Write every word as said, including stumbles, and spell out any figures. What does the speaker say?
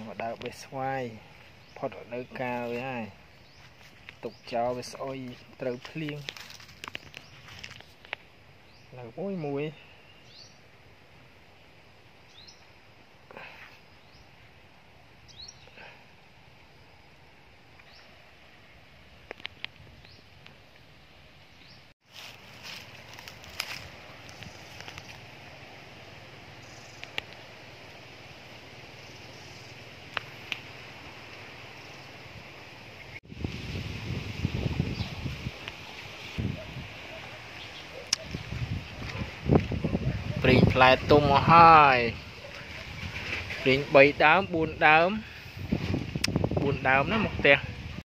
mà đào bê xoay phật ở nơi cao với ai tục cho với soi trâu phiên là mùi mùi Pring lại tung hai Pring bảy đám bốn đám bốn đám nó một tiền